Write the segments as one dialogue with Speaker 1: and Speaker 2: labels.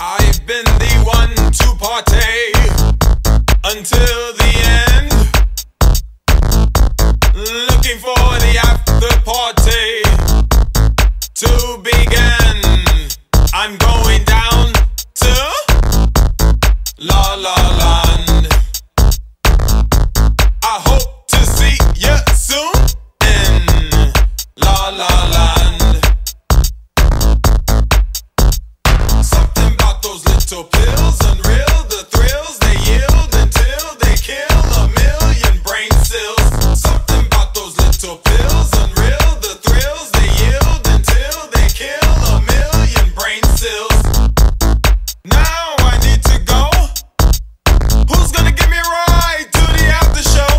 Speaker 1: I've been the one to partay until the end, looking for the after party to begin. I'm going down to La La Land. I hope to see you soon in La La Land. Something about those little pills, unreal, the thrills they yield until they kill 1,000,000 brain cells. Something about those little pills, unreal, the thrills they yield until they kill 1,000,000 brain cells. Now I need to go. Who's gonna give me a ride to the after show?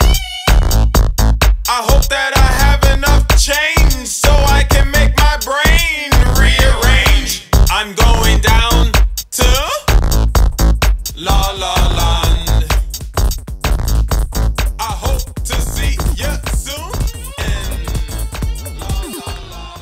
Speaker 1: I hope that I have enough change so I can make my brain rearrange. I'm going down to La La Land. I hope to see you soon in La La Land.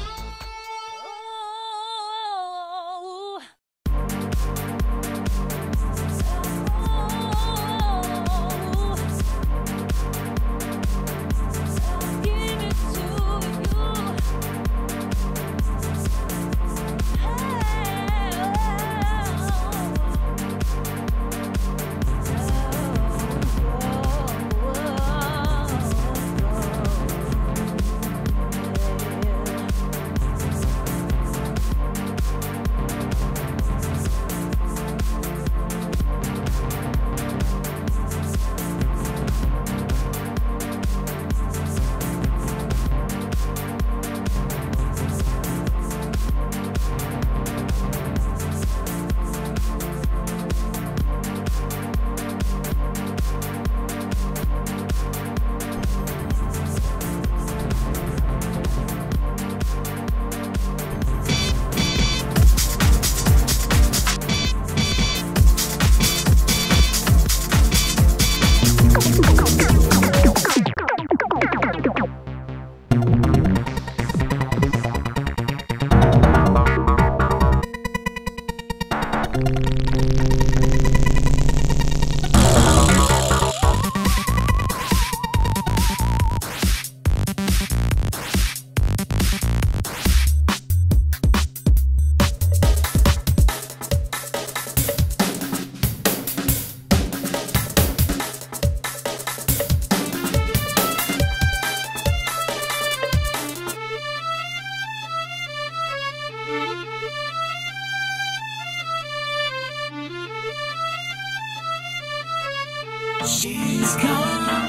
Speaker 2: She's gone.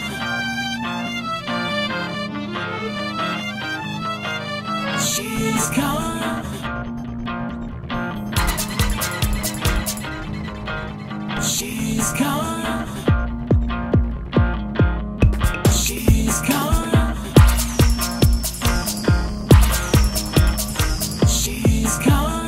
Speaker 2: She's gone. She's gone. She's gone. She's gone.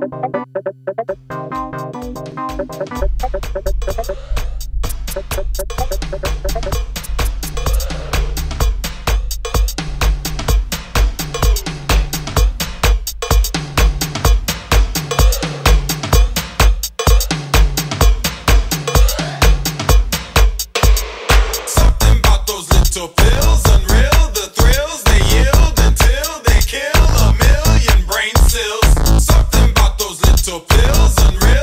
Speaker 1: Little pills, unreal, the thrills they yield until they kill a million brain cells. Something about those little pills, unreal.